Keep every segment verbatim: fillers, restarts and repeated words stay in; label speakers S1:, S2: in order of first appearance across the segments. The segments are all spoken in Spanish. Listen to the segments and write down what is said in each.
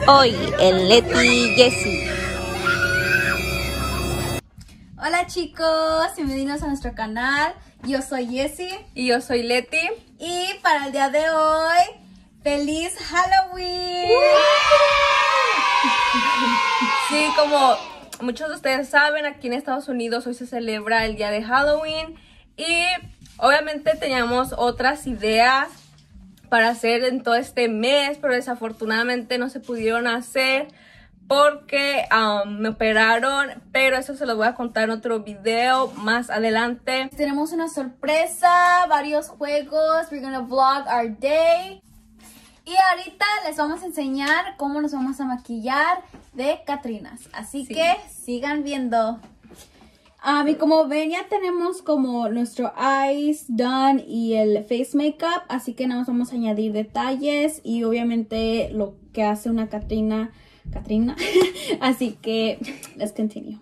S1: Hoy en Leti Jessie.
S2: Hola chicos, bienvenidos a nuestro canal. Yo soy Jessie.
S1: Y yo soy Leti.
S2: Y para el día de hoy, ¡feliz Halloween!
S1: Sí, como muchos de ustedes saben, aquí en Estados Unidos hoy se celebra el día de Halloween. Y obviamente teníamos otras ideas para hacer en todo este mes, pero desafortunadamente no se pudieron hacer porque um, me operaron, pero eso se lo voy a contar en otro video más adelante.
S2: Tenemos una sorpresa, varios juegos. We're gonna vlog our day. Y ahorita les vamos a enseñar cómo nos vamos a maquillar de Catrinas. Así sí. que sigan viendo. Um, y como ven, ya tenemos como nuestro eyes done y el face makeup. Así que nada más vamos a añadir detalles y obviamente lo que hace una Catrina. Catrina. Así que, let's continue.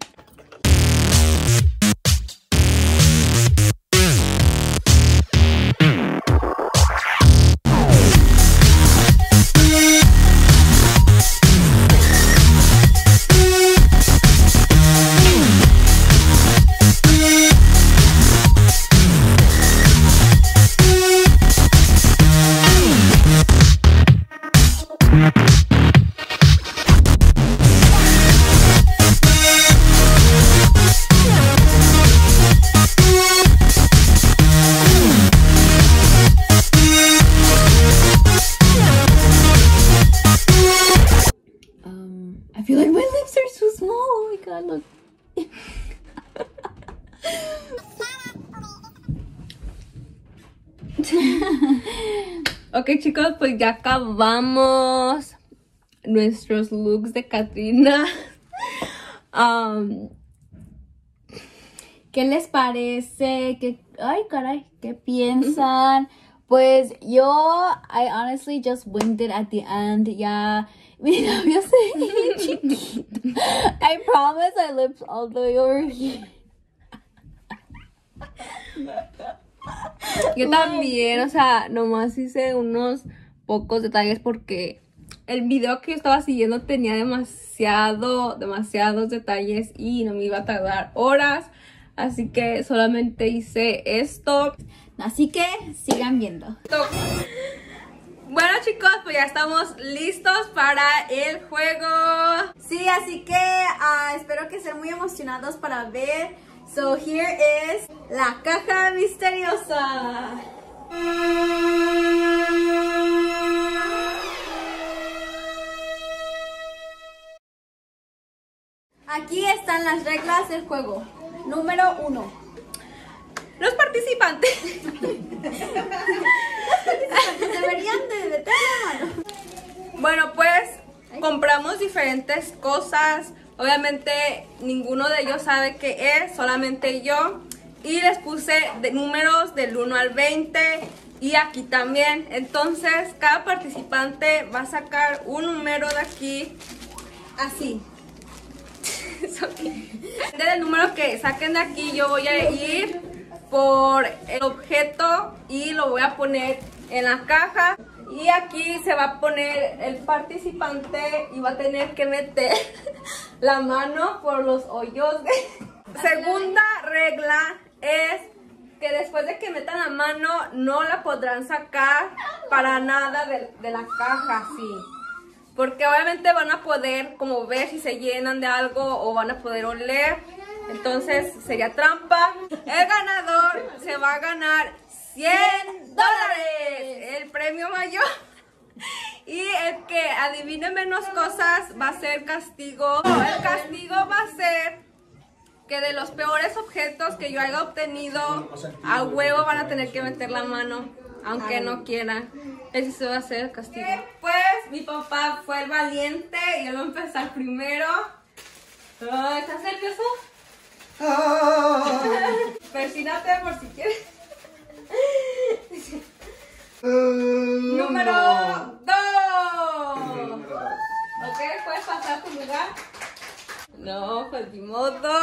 S2: I feel like my lips are so small. Oh my god, look.
S1: Ok chicos, pues ya acabamos nuestros looks de Catrina. um,
S2: ¿Qué les parece? ¿Qué, ay caray, ¿qué piensan? Pues yo, I honestly just winged it at the end. Ya, mi labio se ve chiquito. I promise my lips all the way over here.
S1: Yo también, o sea, nomás hice unos pocos detalles porque el video que yo estaba siguiendo tenía demasiado, demasiados detalles y no me iba a tardar horas. Así que solamente hice esto.
S2: Así que sigan viendo.
S1: Bueno chicos, pues ya estamos listos para el juego.
S2: Sí, así que uh, espero que estén muy emocionados para ver. So here is la caja misteriosa. Aquí están las reglas del juego. Número uno.
S1: Los participantes.
S2: Los participantes deberían de meter la mano.
S1: Bueno, pues compramos diferentes cosas. Obviamente ninguno de ellos sabe qué es, solamente yo. Y les puse de números del uno al veinte. Y aquí también. Entonces cada participante va a sacar un número de aquí.
S2: Así.
S1: Del número que saquen de aquí, yo voy a ir por el objeto y lo voy a poner en la caja. Y aquí se va a poner el participante y va a tener que meter la mano por los hoyos. Segunda regla es que después de que metan la mano no la podrán sacar para nada de, de la caja, sí. Porque obviamente van a poder como ver si se llenan de algo o van a poder oler. Entonces sería trampa. El ganador se va a ganar cien dólares. El premio mayor. Y el que adivine menos cosas va a ser castigo. El castigo va a ser que de los peores objetos que yo haya obtenido, a huevo van a tener que meter la mano. Aunque no quieran. Ese se va a hacer el castigo. Pues mi papá fue el valiente y él va a empezar primero. Oh, ¿estás nervioso? Oh. Persínate por si quieres. Uh, Número dos. Ok, ¿puedes pasar a tu lugar? No, pues ni modo.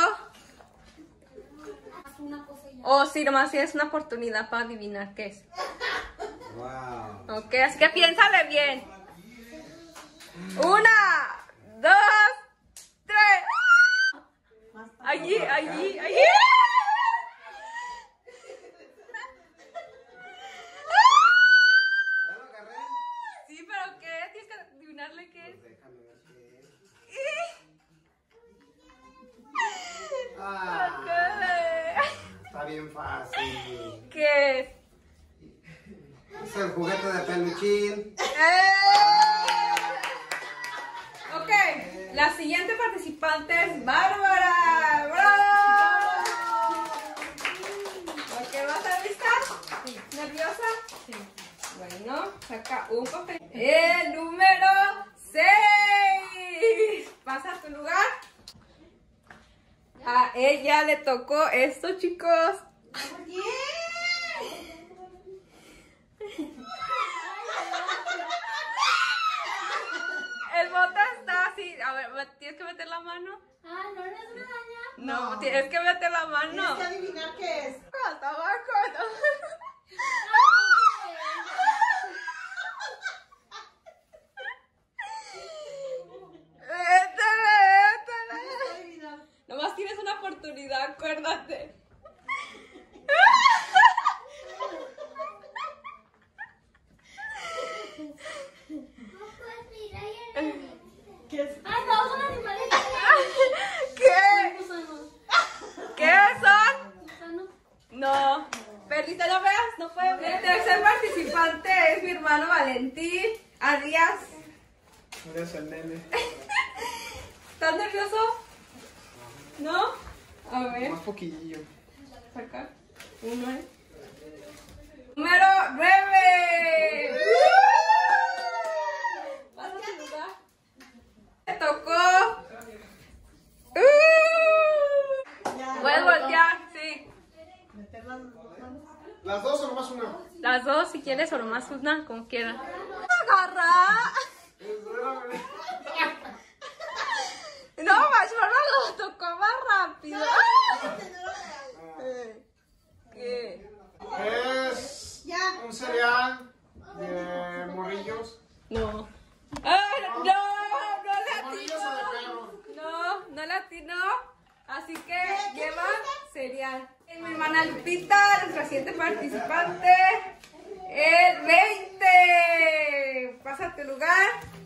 S1: Oh, sí, nomás si es una oportunidad para adivinar qué es. Wow. Ok, así que piénsale bien. Una.
S3: Ah,
S1: Ok.
S3: está bien fácil.
S1: ¿Qué es?
S3: Es el juguete de peluchín.
S1: ¡Eh! Ok, la siguiente participante es Bárbara. ¡Bravo! ¿Ok, vas a lista? Sí. ¿Nerviosa? Sí. Bueno, saca un papel. El número seis. Pasa a tu lugar. A ella le tocó esto, chicos. El bote está así. A ver, ¿tienes que meter la mano?
S2: Ah, ¿no eres una araña?
S1: No, tienes que meter la mano.
S4: Tienes que adivinar qué es.
S1: Hasta abajo. hasta abajo. Métele, métele.
S4: Adivinar.
S1: Nomás tienes una oportunidad, acuérdate.
S4: ¿Qué es?
S2: Ay, no, son animales.
S1: ¿Qué?
S2: Gusanos.
S1: ¿Qué son?
S2: Gusanos.
S1: No. Perlita, ¿no veas? No puede ver. El tercer participante es mi hermano Valentín Arias.
S3: Eres el nene.
S1: ¿Estás nervioso? ¿No? A ver,
S3: Más poquillo.
S1: saca. Uno. ¿eh? Número nueve. Pasa a tu lugar. Te tocó.
S4: Ya.
S1: Puedes voltear, sí.
S4: Meter las manos.
S3: ¿Las dos o nomás una?
S1: Las dos, si quieres, o nomás una, como quieras. Agarra. No, Marshmallow lo tocó más rápido. ¿Qué?
S3: Es un cereal de morrillos.
S1: No. ¡Ay, no! ¡No le
S3: ¿Morrillos o de
S1: atinó!
S3: perro?
S1: No, no le atinó. Así que lleva cereal. Mi hermana Lupita, nuestra siguiente participante. El veinte. Pasa a tu lugar.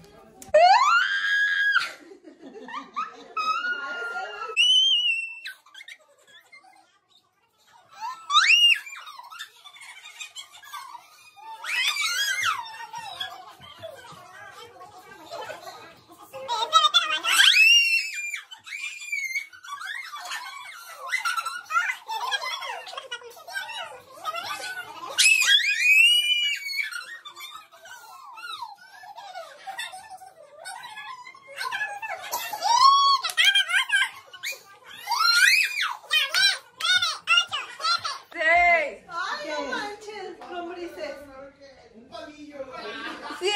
S1: Seis.
S4: Ay, no manches, lombrices.
S1: ¡Sí,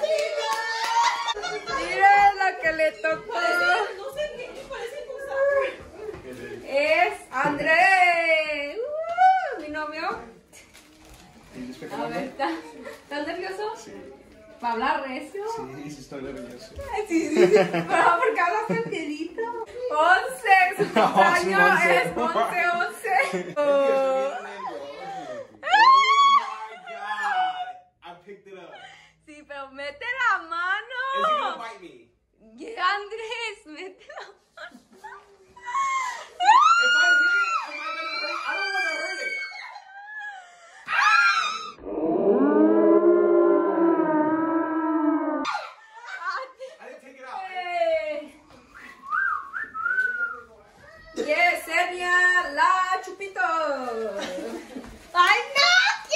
S1: la Mira lo que le tocó.
S4: No sé qué, parece cosa.
S1: Es Andrés. Uh, mi novio. A ver, ¿estás ¿estás nervioso?
S3: Sí.
S1: ¿Para hablar recio?
S3: Sí, sí estoy nervioso.
S1: Ay, sí, sí, sí. Pero ¿por qué hablas tranquilito? Once. Su cumpleaños
S3: once.
S1: es once, once. Oh.
S3: Oh my god. I picked it up.
S1: Sí, pero mete la
S3: Is he
S1: mano.
S3: gonna bite me?
S1: Yeah, Andrés, mete la mano.
S3: If I hit it, am I gonna hurt? I don't wanna hurt it. I didn't take it out.
S1: Yes, sería la Chupito. ¡Ay, no!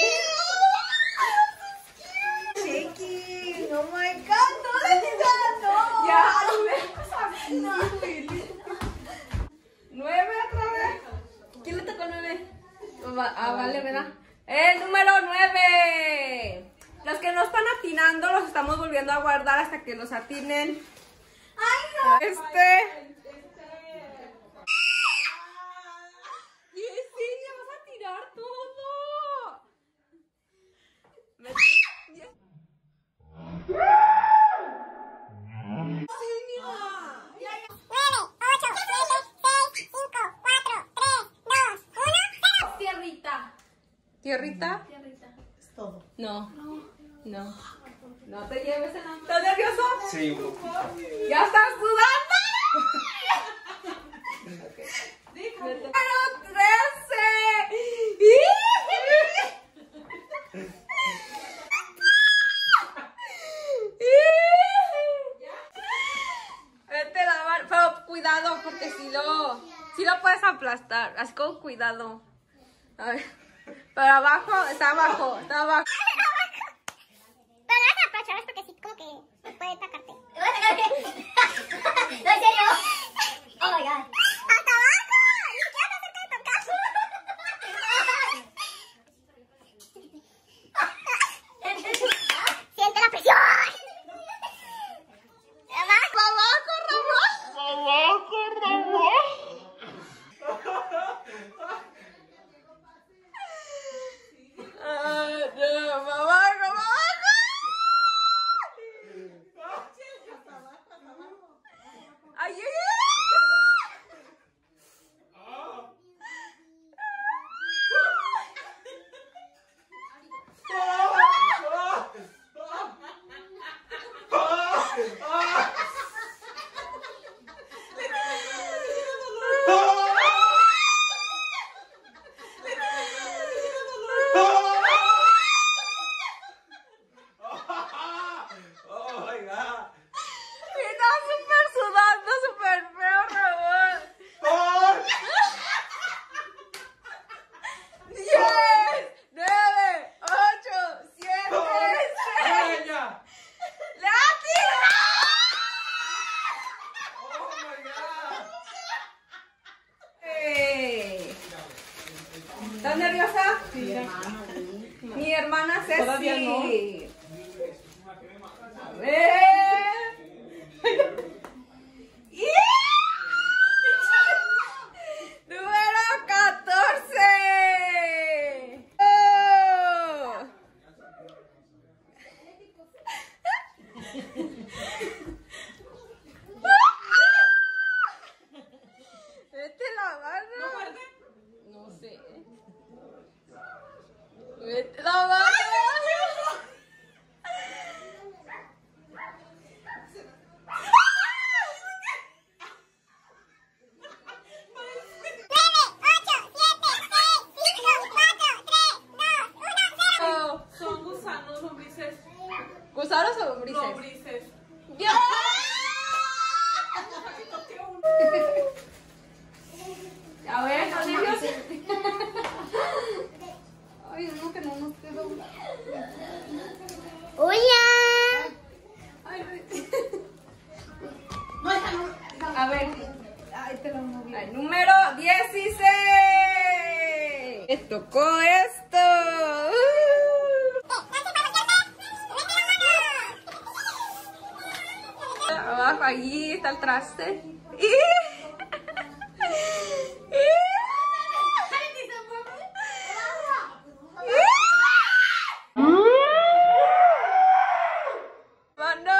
S4: Shaking. Oh my god, no le digas no.
S1: Ya, no me Nueve otra vez. ¿Quién le tocó nueve? Ah, vale, ¿verdad? El número nueve. Los que no están atinando los estamos volviendo a guardar hasta que los atinen. ¡Ay, no! Este. Yesenia, vas a tirar todo. Me- Yesenia. Tierrita. ¿Tierrita?
S2: Tierrita.
S4: Es todo.
S1: No. No. No te lleves en la... ¿Estás nervioso?
S3: Sí, un poquito.
S1: ¡Ya estás sudando! Ok. cuidado porque si lo, si lo puedes aplastar. Así con cuidado. A ver. Pero abajo, está abajo, está abajo.
S5: Pero no vas a apachar porque sí, como que puede atacarte.
S2: ¿No, en serio? Oh my god.
S5: ¡Hasta abajo! ¡Ni siquiera te acerca de tocar! ¡Siente la presión! ¡Abajo! ¡Abajo, Ramón! ¡Abajo, Ramón!
S1: Ah, no, abajo, abajo. Ay, ay, ay.
S3: Oh my god.
S1: Está súper sudando, súper feo, Ramón.
S3: Oh.
S1: diez, nueve, ocho, siete, seis.
S3: Ella.
S1: ¡La tiró!
S3: Oh my god.
S1: Hey. ¿Estás nerviosa? Sí. Mi hermana Ceci.
S4: Todavía no.
S1: A ver. Número catorce. Oh. Vete la mano.
S4: ¿No muerde?
S1: No sé. Vete la mano.
S4: Son gusanos, lombrices.
S1: ¿Gusanos o lombrices?
S4: Lombrices.
S1: ¡Ya! A ver, ¿estás nerviosa? Ay, no, que no nos quedó.
S5: ¡Hola!
S1: A ver. Ay, te lo moví. Ay, número dieciséis. Me tocó esto. Abajo, ahí está el traste. Mano.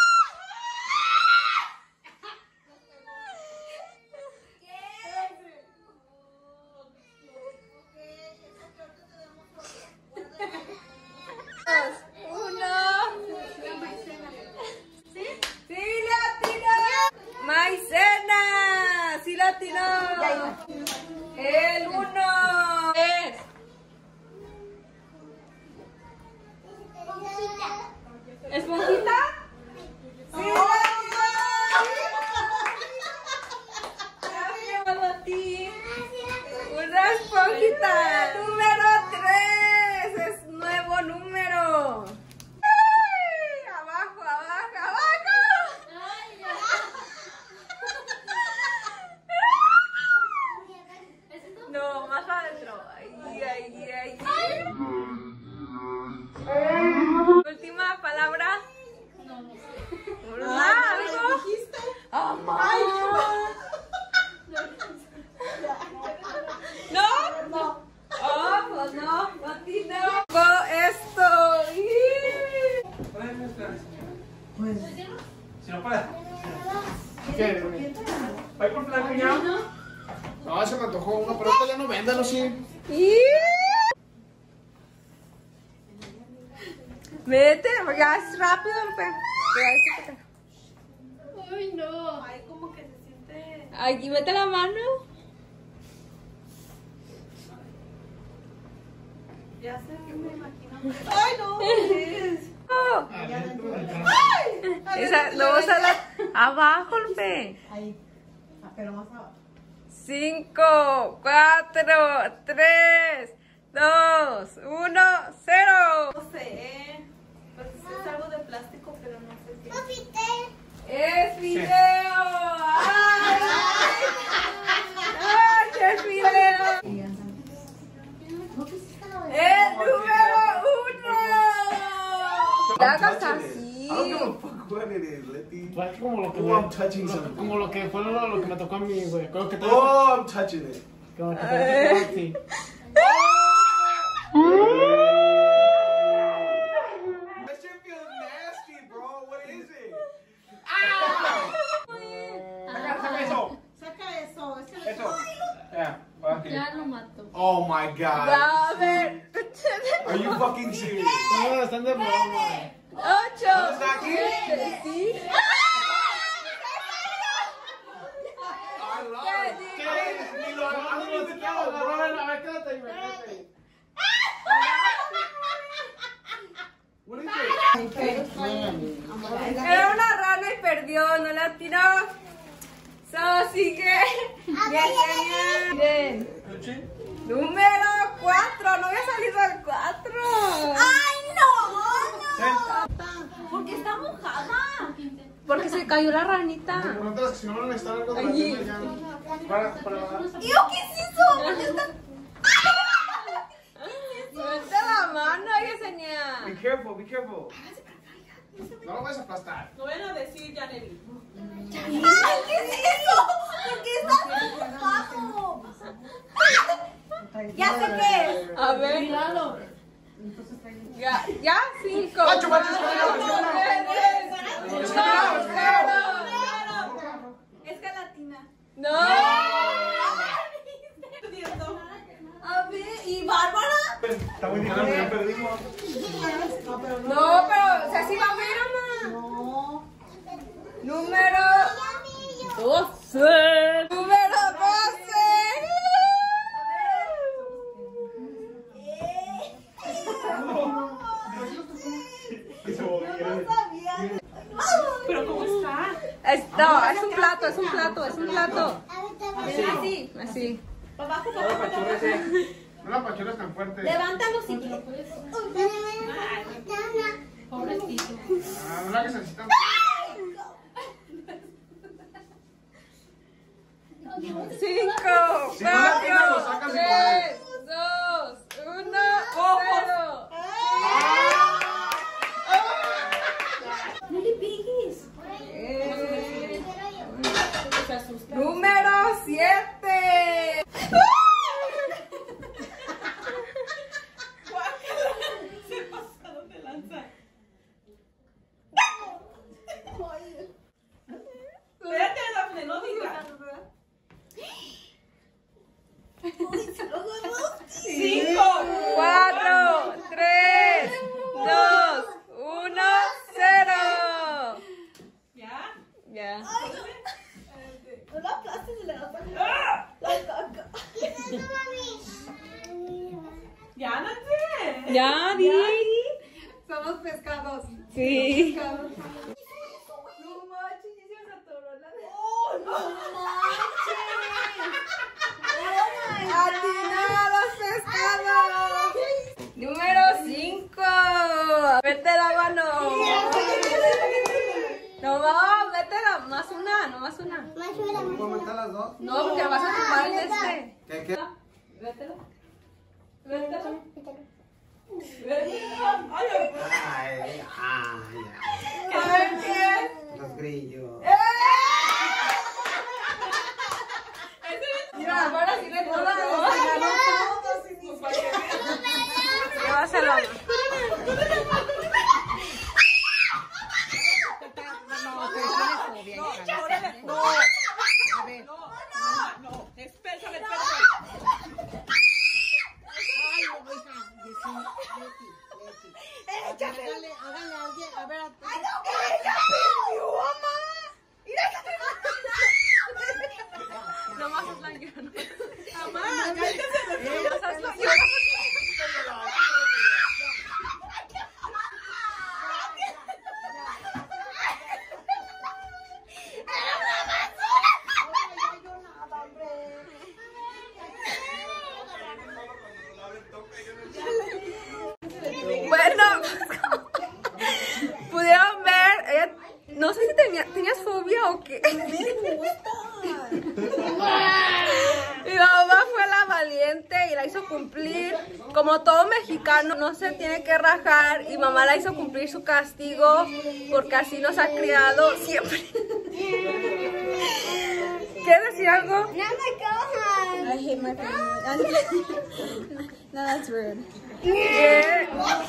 S1: Uno. ¿Sí? ¡Sí, latino! ¡Maicena! ¡Sí, latino! El uno. Es. ¿Esponjita? ¡Sí, latino! A ti. Una esponjita. Número tres. Es nuevo número. ¡Ay! Abajo, abajo, abajo. No, más adentro. Ay, ay, ay, ay. Última palabra. No, no sé. ¿Algo? Amor. ¿No? No. Oh, pues no, a ti no. Esto.
S3: Si no para. ¿Qué? ¿Hay por plan ya? No, se me antojó uno, pero esto ya no véndalo, sí.
S1: Vete, ya es rápido, Lupe.
S4: Ay, no. Ay, como que se siente.
S1: Aquí mete la mano.
S4: Ya sé, me imagino. Ay, no. Es.
S1: Oh.
S3: Adentro del
S1: Esa, lo vas a la abajo, Lupe.
S4: Ahí. pero más abajo.
S1: cinco, cuatro, tres, dos, uno, cero.
S4: No sé, pues es algo de plástico, pero no sé qué.
S1: Es video. ¡Ay! ¡Ay, qué es video! ¡El número uno! ¡La hagas así!
S3: I don't give a fuck what it is, Letty.
S6: Fue como lo que
S3: Oh,
S6: me,
S3: I'm touching
S6: lo-
S3: something.
S6: como lo que fue lo, lo que me tocó a mí, güey. Como que te
S3: Oh, I'm touching it.
S6: como que te tocó a ti.
S3: That shit feels nasty, bro. What is it? Saca, saca eso.
S4: Saca eso, es que
S3: Eso. Yeah. Okay.
S2: Ya lo mato.
S3: Oh my god.
S1: A ver.
S3: Are you fucking serious?
S6: No, están de broma.
S1: Ocho.
S3: ¿Está aquí?
S1: Sí.
S3: I love it.
S6: ¿Qué? Ni lo I don't even know, bro. A ver, quédate ahí, güey, quédate ahí.
S3: What is it?
S1: Era una rana y perdió, no la tiró. So, sigue. Yesenia. Miren. Número cuatro. No había salido el cuatro.
S2: ¡Ay, no! Porque está mojada.
S1: Porque se cayó la ranita.
S3: Pregúntales que si no van a necesitar algo de
S1: Allí.
S3: la tienda ya. Para, para.
S2: ¿Yo qué es eso? ¿Por qué está-
S1: Suelta la mano, Yesenia.
S3: Be careful, be careful. No lo vas a aplastar.
S4: no van a decir Janely.
S2: ¡Ay, qué es eso! ¿Por qué está mojado? Ya sé qué es.
S1: A ver. Ya, ya, cinco.
S3: Ocho, ocho,
S1: cuatro,
S3: ocho,
S1: tres, dos, cero.
S2: Es gelatina.
S1: No.
S2: A ver, ¿y Bárbara?
S3: Está muy difícil, ya perdimos.
S1: No, pero, o sea, sí va a ver, mamá. Número doce. Número doce.
S4: Pero ¿cómo está?
S1: Es, no, es un plato, es un plato, es un plato. Así, así.
S4: Para abajo, para
S3: No la
S4: abajo.
S3: apachurres, no la apachurres tan fuerte.
S2: Levántalo si quieres.
S4: Pobrecito.
S3: Ah, no la hagas así tan
S1: Cinco,
S3: Si no la tienes, lo
S1: cuatro,
S3: sacas
S1: tres, dos, uno, cero.
S2: No le pegues.
S1: Eh,
S4: Se asusta.
S1: Número siete.
S4: Se pasaron de lanza. Espérate, Dafne, no digas. Cinco.
S1: Cuatro, tres, dos, uno, cero.
S4: ¿Ya?
S1: Ya.
S2: No la aplastes y le das
S4: ¡Ah!
S2: la caca.
S4: ¿Ya, Nancy?
S1: Ya, di.
S2: Somos pescados.
S1: Sí.
S2: No manches, ya se atoró la de... ¡Oh, no manches! ¡Oh, my God!
S1: Atinados pescados. Número cinco. Vete la mano. No, va, métela. Más una, no más una.
S3: ¿Puedo meter las dos?
S1: No, porque vas a chupar el de este.
S3: ¿Qué, qué?
S1: Vételo. Vételo.
S3: Ay, ay, ay.
S1: A ver qué.
S3: Los grillos.
S1: Mira, ahora sí le toca. Llévaselo.
S4: No, espérame, espérame.
S1: o qué? Mi mamá fue la valiente y la hizo cumplir. Como todo mexicano, no se tiene que rajar. Y mamá la hizo cumplir su castigo porque así nos ha criado siempre. ¿Quieres decir algo?
S5: No, my God.
S2: I hate my family. No, that's rude.
S1: ¿Qué?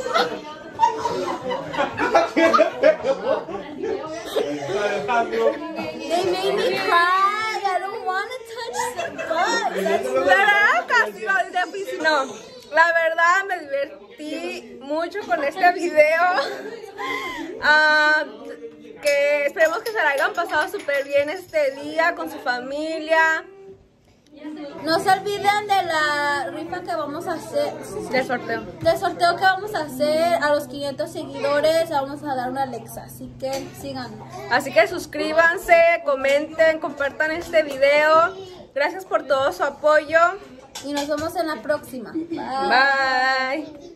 S2: They made me cry. I don't want to touch the butt. That's
S1: ¿Verdad? Castigo de piscina. No, la verdad me divertí mucho con este video. Ah, que esperemos que se la hayan pasado súper bien este día con su familia.
S2: No se olviden de la rifa que vamos a hacer.
S1: De sorteo.
S2: Del sorteo que vamos a hacer a los quinientos seguidores. Vamos a dar una Alexa. Así que síganos.
S1: Así que suscríbanse, comenten, compartan este video. Gracias por todo su apoyo.
S2: Y nos vemos en la próxima.
S1: Bye.